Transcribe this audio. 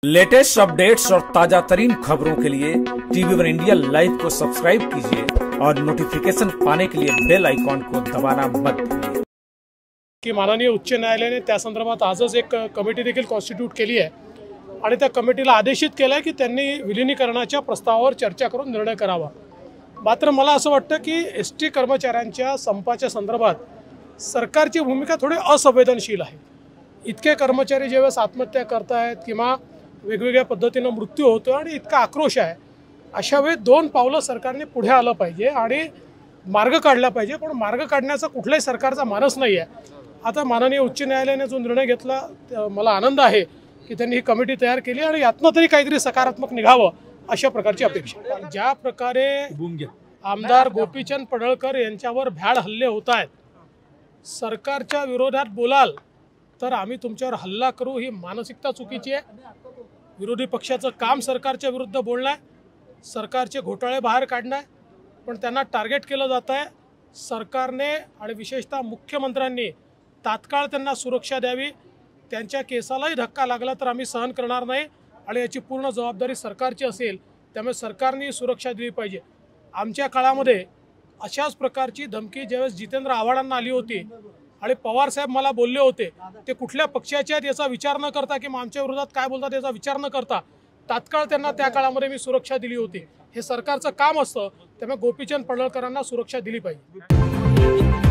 Latest updates और ताजा तरीन खबरों के लिए TV1 इंडिया लाइव को सब्सक्राइब कीजिए और नोटिफिकेशन पाने के लिए बेल आइकॉन को दबाना मत भूलिए। की माननीय उच्च न्यायालयाने त्या संदर्भात आजच एक कमिटी देखील कॉन्स्टिट्यूट केली आहे आणि त्या कमिटीला आदेशित केलं आहे की त्यांनी विलीनीकरणाच्या प्रस्तावावर चर्चा करून निर्णय करावा। मात्र मला असं वाटतं की ST कर्मचाऱ्यांच्या संपाच्या संदर्भात सरकारची भूमिका थोडी असंवेदनशील आहे। इतके कर्मचारी जेव्हा आत्महत्या करतायत किंवा वेगवेगळ्या पद्धतीने मृत्यू होतो आणि इतका आक्रोश आहे, अशा वेळी दोन पावलं सरकारने पुढे आलं पाहिजे आणि मार्ग काढला पाहिजे। पण मार्ग काढण्याचा कुठल्याही सरकारचा मानस नाही आहे। आता माननीय उच्च न्यायालयाने जो निर्णय घेतला मला आनंद आहे की त्यांनी ही कमिटी तयार केली आणि यातनं तरी काहीतरी सकारात्मक निघावं अशा प्रकारची अपेक्षा। ज्या प्रकारे आमदार गोपीचंद पडळकर यांच्यावर भ्याड हल्ले होत आहेत, सरकारच्या विरोधात बोलाल तर आम्ही तुमच्यावर हल्ला करू ही मानसिकता चुकीची आहे। विरोधी पक्षाचं काम सरकारच्या विरुद्ध बोलणं आहे, सरकारचे घोटाळे बाहेर काढणं आहे, पण त्यांना टार्गेट केलं जात आहे। सरकारने आणि विशेषतः मुख्यमंत्र्यांनी तात्काळ त्यांना सुरक्षा द्यावी। त्यांच्या केसालाही धक्का लागला तर आम्ही सहन करणार नाही आणि याची पूर्ण जबाबदारी सरकारची असेल। त्यामुळे सरकारने सुरक्षा दिली पाहिजे। आमच्या काळामध्ये अशाच प्रकारची धमकी ज्यावेळेस जितेंद्र आव्हाडांना आली होती आणि पवार साहेब मला बोलले होते, ते कुठल्या पक्षाचे आहेत याचा विचार न करता किंवा आमच्या विरोधात काय बोलतात याचा विचार न करता तात्काळ त्यांना त्या काळामध्ये मी सुरक्षा दिली होती। हे सरकारचं काम असतं, त्यामुळे गोपीचंद पडळकरांना सुरक्षा दिली पाहिजे।